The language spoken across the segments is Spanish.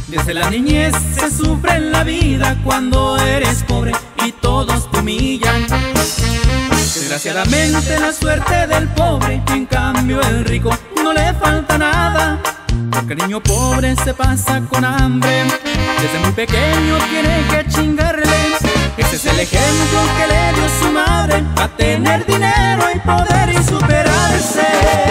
Desde la niñez se sufre en la vida cuando eres pobre y todos te humillan. Desgraciadamente la suerte del pobre, en cambio el rico no le falta nada, porque el niño pobre se pasa con hambre, desde muy pequeño tiene que chingarle. Ese es el ejemplo que le dio su madre, a tener dinero y poder y superarse.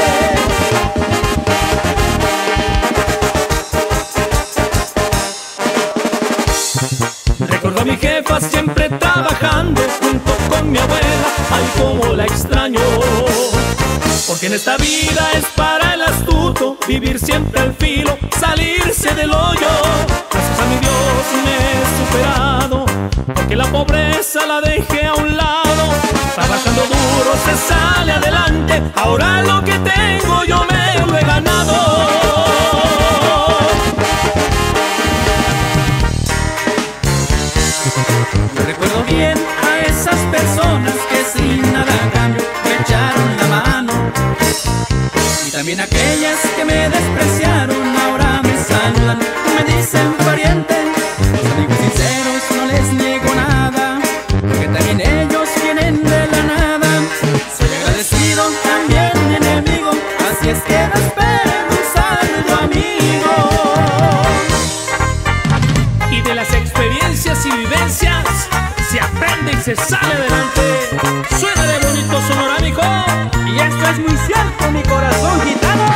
Recuerdo a mi jefa siempre trabajando junto con mi abuela, ay cómo la extraño, porque en esta vida es para el astuto vivir siempre al filo, salirse del hoyo. Gracias a mi Dios me he superado, porque la pobreza la dejé a un lado. Trabajando duro se sale adelante, ahora lo que tengo yo me lo he ganado. Yo recuerdo bien a esas personas que sin nada a cambio me echaron la mano, y también aquellas que me despreciaron ahora me saludan, me dicen pariente. Los amigos sinceros no les niego nada, porque también ellos vienen de la nada. Soy agradecido también enemigo, así es que no esperen un saludo amigo. Y de las experiencias y vivencias se aprende y se sale adelante. Suena de bonito Sonora, mijo, y esto es muy cierto, mi corazón gitano.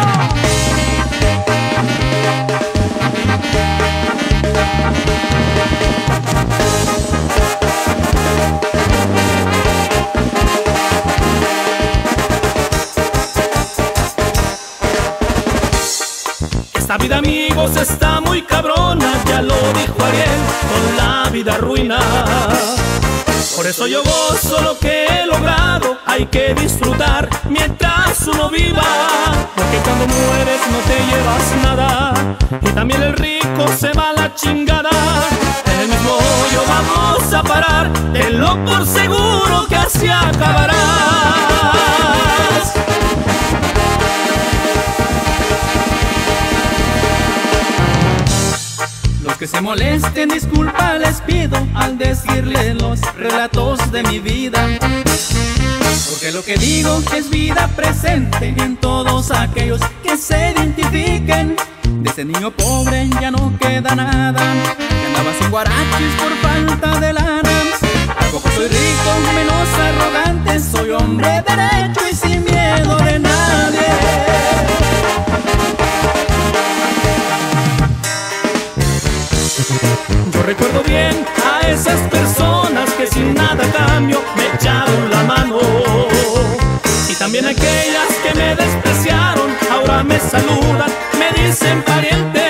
Esta vida, amigos, está muy cabrona, ya lo dijo Ariel, con la vida ruina. Por eso yo gozo lo que he logrado, hay que disfrutar mientras uno viva, porque cuando mueres no te llevas nada, y también el rico se va a la chingada. En el mismo hoyo vamos a parar, tenlo por seguro que así acabarás. Los que se molesten, disculpa les pido al decirles los relatos de mi vida, porque lo que digo es vida presente en todos aquellos que se identifiquen. De ese niño pobre ya no queda nada, que andaba sin guaraches por falta de lana. Tampoco soy rico, menos arrogante, soy hombre derecho y sin miedo de nadie. Yo recuerdo bien a esas personas que sin nada a cambio me echaron la mano, y también aquellas que me despreciaron ahora me saludan, me dicen pariente.